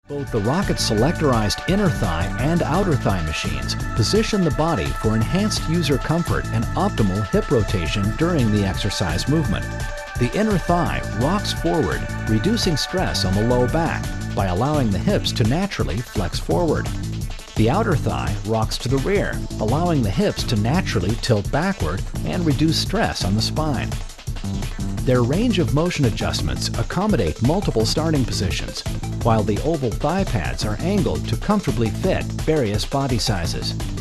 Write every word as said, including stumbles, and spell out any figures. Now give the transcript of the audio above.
Both the Rocket selectorized inner thigh and outer thigh machines position the body for enhanced user comfort and optimal hip rotation during the exercise movement. The inner thigh rocks forward, reducing stress on the low back by allowing the hips to naturally flex forward. The outer thigh rocks to the rear, allowing the hips to naturally tilt backward and reduce stress on the spine. Their range of motion adjustments accommodate multiple starting positions, while the oval thigh pads are angled to comfortably fit various body sizes.